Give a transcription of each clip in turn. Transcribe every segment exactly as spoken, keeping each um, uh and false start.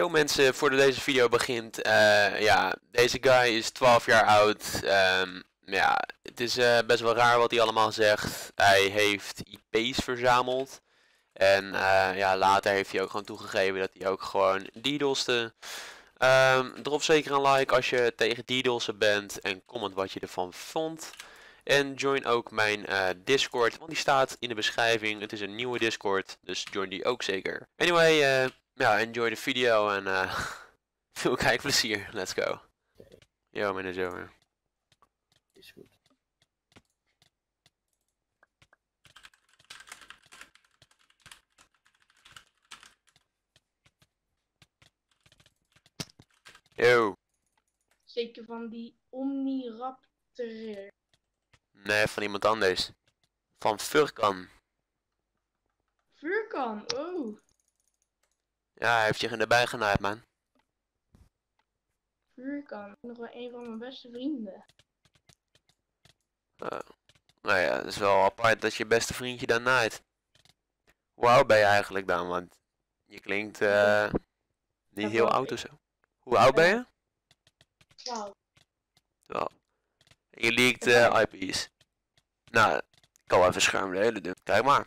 Yo mensen, voordat deze video begint, uh, ja, deze guy is twaalf jaar oud. Um, ja, het is uh, best wel raar wat hij allemaal zegt. Hij heeft I P's verzameld. En uh, ja, later heeft hij ook gewoon toegegeven dat hij ook gewoon DDoS'te. Um, drop zeker een like als je tegen DDoS'en bent en comment wat je ervan vond. En join ook mijn uh, Discord, want die staat in de beschrijving. Het is een nieuwe Discord, dus join die ook zeker. Anyway, uh, ja, enjoy de video en uh, veel kijkplezier. Let's go. Yo, meneer Zomer. Is goed. Yo. Zeker van die Omniraptor. Nee, van iemand anders. Van Furkan. Furkan, oh. Ja, hij heeft zich erbij genaaid, man. Furkan, nog wel een van mijn beste vrienden. Uh, nou ja, het is wel apart dat je beste vriendje dan naait. Hoe oud ben je eigenlijk dan? Want je klinkt uh, niet heel oud of zo. Hoe oud ben je? twaalf. twaalf. Je leakt uh, I P's. Nou, ik kan wel even scherm delen doen. Kijk maar.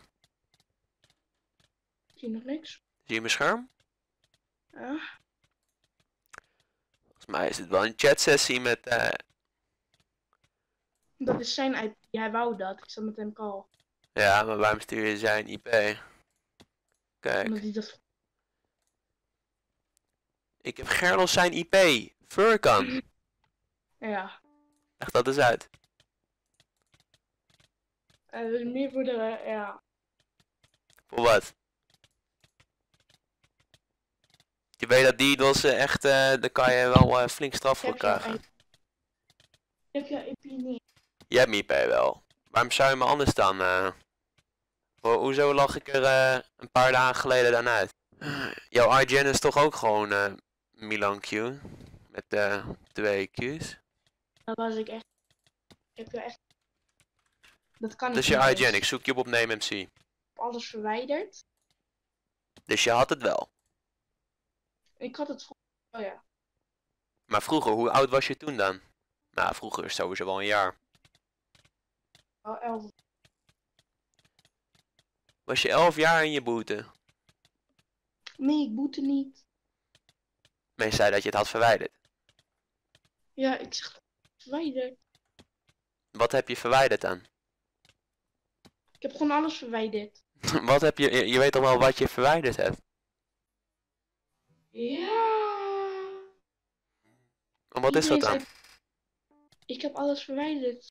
Zie je nog niks? Zie je mijn scherm? Ja. Volgens mij is het wel een chatsessie met... Uh... Dat is zijn I P. Hij wou dat. Ik zat met hem call. Ja, maar waarom stuur je zijn I P? Kijk. Omdat hij dat... Ik heb Gerlos zijn I P. Furkan. Ja. Leg dat eens uit. Uh, meer voor de... Uh, ja. Voor wat? Je weet dat DDoS uh, echt, uh, daar kan je wel uh, flink straf voor krijgen. Ik heb jouw I P niet. Je hebt mijn I P wel. Waarom zou je me anders dan? Uh... Ho hoezo lag ik er uh, een paar dagen geleden dan uit? Uh, jouw I G N is toch ook gewoon uh, Milan Q? Met uh, twee Q's? Dat was ik echt... Ik heb je echt... Dat kan niet. Dus je I G N, ik zoek je op op Name M C. Alles verwijderd. Dus je had het wel. Ik had het vroeger, oh ja. Maar vroeger, hoe oud was je toen dan? Nou, vroeger is sowieso wel een jaar. Al elf. Was je elf jaar in je boete? Nee, ik boete niet. Maar je zei dat je het had verwijderd. Ja, ik zeg verwijderd. Wat heb je verwijderd dan? Ik heb gewoon alles verwijderd. Wat heb je, je weet toch wel wat je verwijderd hebt? Ja. En wat is dat dan? Uit... Ik heb alles verwijderd.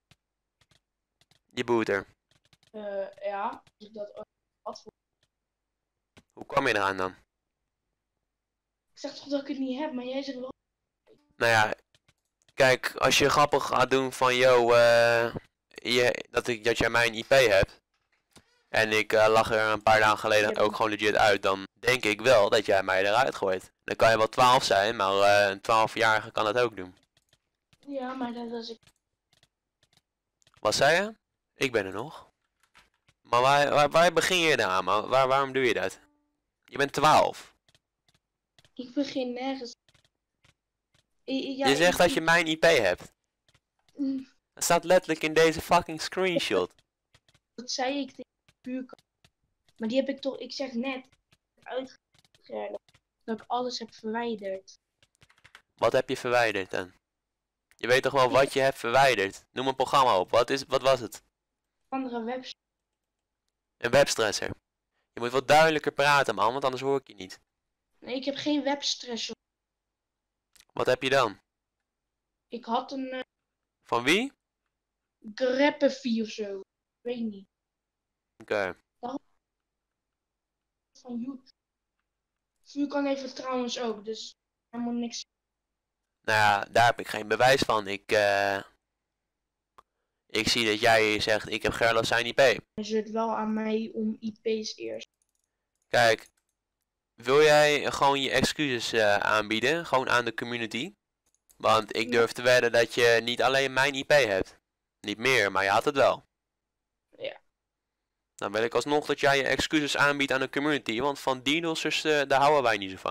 Je boeter. Uh, ja, als ik dat ooit had voor. Hoe kwam je eraan dan? Ik zeg toch dat ik het niet heb, maar jij zegt wel. Nou ja, kijk, als je grappig gaat doen van yo, uh, je, dat, ik, dat jij mijn I P hebt. En ik uh, lag er een paar dagen geleden ook gewoon legit uit, dan denk ik wel dat jij mij eruit gooit. Dan kan je wel twaalf zijn, maar uh, een twaalfjarige kan dat ook doen. Ja, maar dat was ik. Wat zei je? Ik ben er nog. Maar waar, waar, waar begin je dan aan, man? Waar, waarom doe je dat? Je bent twaalf. Ik begin nergens. I, ja, je zegt ik, dat je mijn I P hebt. Mm. Dat staat letterlijk in deze fucking screenshot. Dat zei ik tegen Furkan. Maar die heb ik toch, ik zeg net, uitgegeven dat ik alles heb verwijderd. Wat heb je verwijderd dan? Je weet toch wel wat je hebt verwijderd? Noem een programma op. Wat, is, wat was het? Andere websites. Een webstresser. Je moet wel duidelijker praten, man, want anders hoor ik je niet. Nee, ik heb geen webstress. Wat heb je dan? Ik had een... Uh, Van wie? Greppevi of zo. Ik weet niet. Oké. Okay. Van YouTube. Furkan heeft het trouwens ook, dus helemaal niks. Nou ja, daar heb ik geen bewijs van. Ik, uh... ik zie dat jij zegt, ik heb Gerlos zijn I P. Hij zit wel aan mij om I P's eerst. Kijk, wil jij gewoon je excuses uh, aanbieden, gewoon aan de community? Want ik durf te wedden dat je niet alleen mijn I P hebt. Niet meer, maar je had het wel. Ja. Dan wil ik alsnog dat jij je excuses aanbiedt aan de community, want van DDoS'ers uh, daar houden wij niet zo van.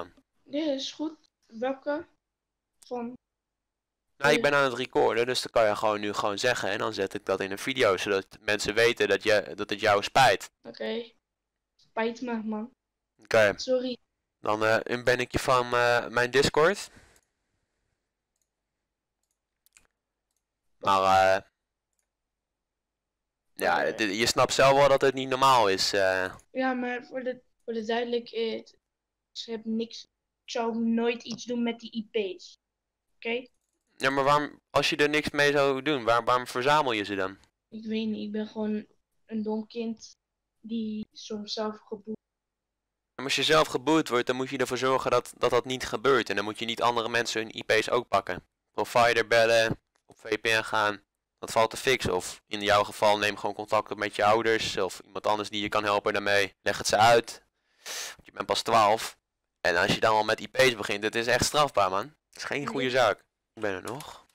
Dit is goed. Welke? Van... Nou, ik ben aan het recorden, dus dan kan je gewoon nu gewoon zeggen. En dan zet ik dat in een video, zodat mensen weten dat, je, dat het jou spijt. Oké. Okay. Spijt me, man. Oké. Okay. Sorry. Dan uh, ben ik je van uh, mijn Discord. Maar uh, ja, je snapt zelf wel dat het niet normaal is. Uh. Ja, maar voor de, voor de duidelijkheid, ze hebben niks. Ik zou nooit iets doen met die I P's. Oké? Okay? Ja, maar waarom, als je er niks mee zou doen, waar, waarom verzamel je ze dan? Ik weet niet, ik ben gewoon een dom kind die soms zelf geboet. En als je zelf geboet wordt, dan moet je ervoor zorgen dat, dat dat niet gebeurt. En dan moet je niet andere mensen hun I P's ook pakken. Provider bellen, op V P N gaan. Dat valt te fixen. Of in jouw geval neem gewoon contact op met je ouders. Of iemand anders die je kan helpen daarmee. Leg het ze uit. Want je bent pas twaalf. En als je dan al met I P's begint, het is echt strafbaar, man. Het is geen goede zaak. Ik ben er nog.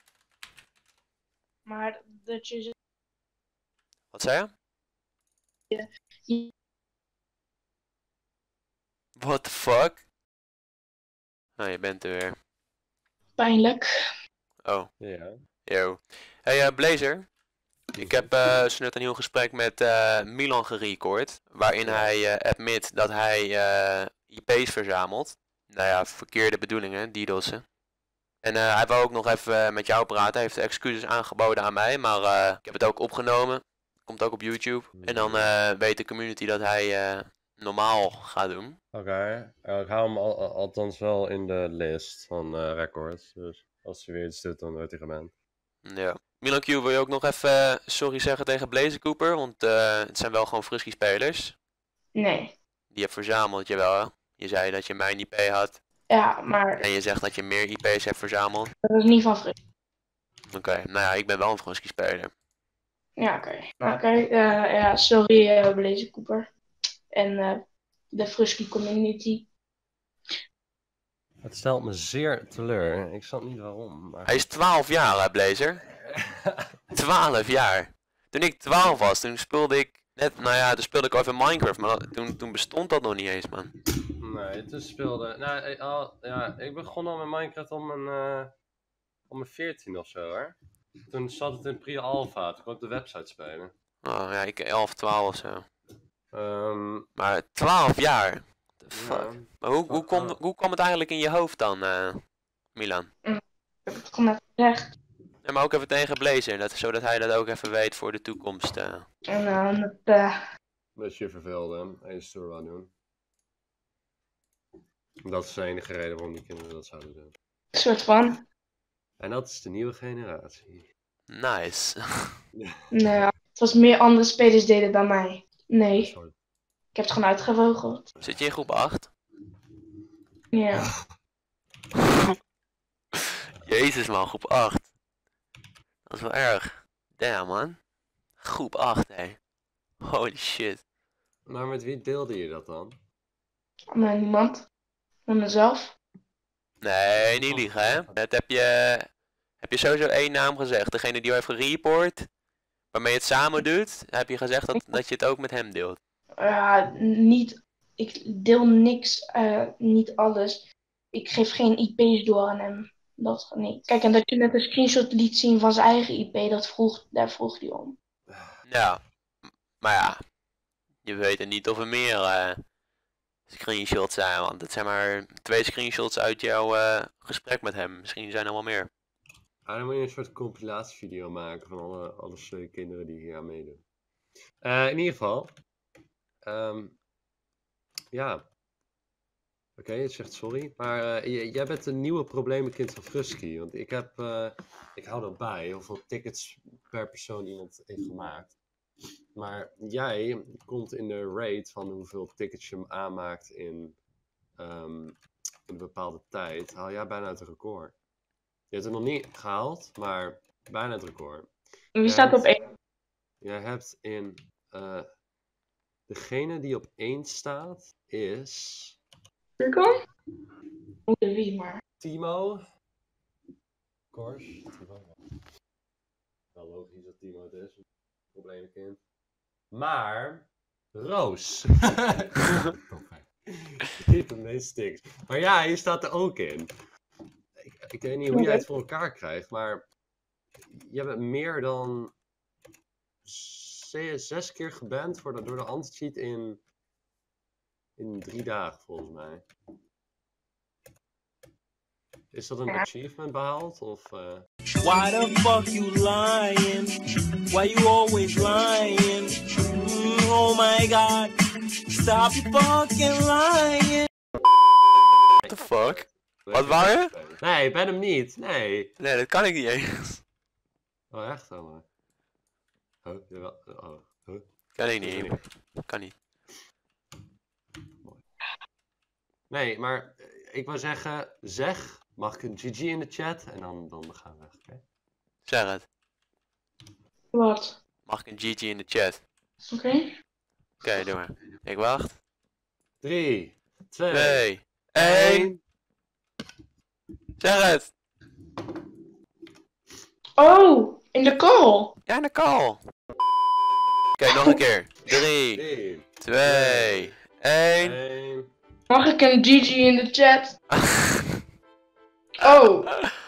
Maar dat je... Wat zei je? Ja. Ja. What the fuck? Nou, je bent er weer. Pijnlijk. Oh. Ja. Yo. Hey uh, Blazer. Ik heb uh, zo net een heel gesprek met uh, Milan gerecord. Waarin hij uh, admit dat hij uh, I P's verzamelt. Nou ja, verkeerde bedoelingen, DDoS'en. En uh, hij wou ook nog even uh, met jou praten. Hij heeft excuses aangeboden aan mij. Maar uh, ik heb het ook opgenomen. Komt ook op YouTube. En dan uh, weet de community dat hij uh, normaal gaat doen. Oké. Okay. Uh, ik hou hem al, al, althans wel in de list van uh, records. Dus als hij weer iets doet, dan wordt hij gemend. Ja. Milan Q, wil je ook nog even uh, sorry zeggen tegen Blazer Cooper? Want uh, het zijn wel gewoon Frusky spelers. Nee. Die je hebt verzameld, jawel. Hè? Je zei dat je mijn I P had. Ja, maar... En je zegt dat je meer I P's hebt verzameld. Dat is niet van Frusky. Oké, okay. Nou ja, ik ben wel een Frusky speler. Ja, oké. Okay. Oké, okay. uh, ja, sorry uh, Blazer Cooper. En uh, de Frusky community. Het stelt me zeer teleur. Ik snap niet waarom. Maar... Hij is twaalf jaar, hè, Blazer? twaalf jaar. Toen ik twaalf was, toen speelde ik net, nou ja, toen speelde ik al even Minecraft, maar toen, toen bestond dat nog niet eens, man. Nee, toen speelde, nou, ik, al, ja, ik begon al met Minecraft om een, uh, om een veertien of zo, hoor. Toen zat het in pre-alpha, toen kon ik de website spelen. Oh ja, ik elf, twaalf of zo. Um, maar twaalf jaar? The fuck? Ja, maar hoe, hoe, kom, hoe kwam het eigenlijk in je hoofd dan, uh, Milan? Het komt net terecht. Ja, maar ook even tegen Blazer, dat, zodat hij dat ook even weet voor de toekomst. Uh. En dan uh, het... Uh... Dat je verveelde en je stoer wou doen. Dat is de enige reden waarom die kinderen dat zouden doen. Een soort van. En dat is de nieuwe generatie. Nice. Nee, het was meer andere spelers deden dan mij. Nee. Sorry. Ik heb het gewoon uitgevogeld. Zit je in groep acht? Ja. Jezus man, groep acht. Dat is wel erg. Damn man. Groep acht, hé. Holy shit. Maar met wie deelde je dat dan? Met niemand. Met mezelf. Nee, niet liegen, hè. Dat heb je, heb je sowieso één naam gezegd. Degene die jou heeft gereport, waarmee je het samen doet, heb je gezegd dat, dat je het ook met hem deelt. Ja, uh, niet. Ik deel niks, uh, niet alles. Ik geef geen I P's door aan hem. Dat niet. Kijk, en dat je net een screenshot liet zien van zijn eigen I P, dat vroeg, daar vroeg hij om. Ja, maar ja, je weet er niet of er meer uh, screenshots zijn, want het zijn maar twee screenshots uit jouw uh, gesprek met hem. Misschien zijn er wel meer. Ah, dan moet je een soort compilatievideo maken van alle, alle uh, kinderen die hier aan meedoen. Uh, in ieder geval, um, ja, oké, okay, je zegt sorry, maar uh, jij bent een nieuwe problemenkind van Frusky, want ik heb, uh, ik hou erbij hoeveel tickets per persoon iemand heeft gemaakt. Maar jij komt in de rate van hoeveel tickets je aanmaakt in, um, in een bepaalde tijd, haal jij bijna het record. Je hebt het nog niet gehaald, maar bijna het record. Wie staat op één? Jij hebt in, uh, degene die op één staat is... Cirkel? Hoe wie maar. Timo. Kors. Timo. Wel logisch dat Timo het is. Probleemkind. Maar Roos. Even mee sticks. Maar ja, hier staat er ook in. Ik, ik weet niet hoe jij het voor elkaar krijgt, maar je bent meer dan zes, zes keer geband voor de, door de anti-cheat in, in drie dagen volgens mij. Is dat een Ja. achievement behaald? Of, uh... Why the fuck you lying? Why you always lying? Mm, oh my god. Stop fucking lying. What the fuck? Wat wou je? Nee, ik ben hem niet. Nee. Nee, dat kan ik niet eens. Oh, echt wel. Huh? Jawel. Oh. Huh? Kan ik niet. Kan niet. Nee, maar ik wou zeggen, zeg, mag ik een G G in de chat? En dan, dan gaan we weg, oké? Okay? Zeg het. Wat? Mag ik een G G in de chat? Oké. Okay. Oké, okay, doe maar. Ik wacht. drie, twee, twee, één. Zeg het. Oh, in de call. Ja, in de call. Oké, okay, nog een keer. drie, twee, één. Mag ik een G G in de chat? Oh.